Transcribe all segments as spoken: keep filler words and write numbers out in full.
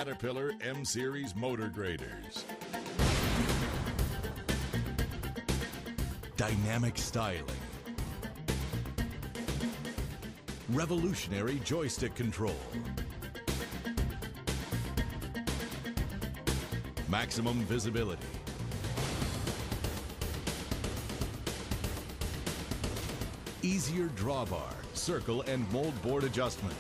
Caterpillar M-Series motor graders. Dynamic styling. Revolutionary joystick control. Maximum visibility. Easier drawbar, circle, and mold board adjustment.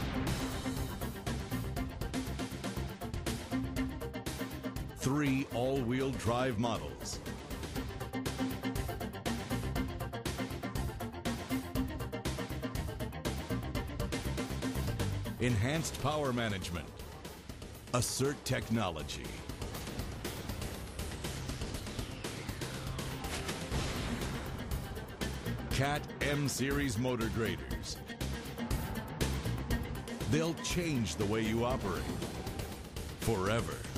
Three all-wheel drive models. Enhanced power management. Assert technology. Cat M-Series motor graders. They'll change the way you operate forever.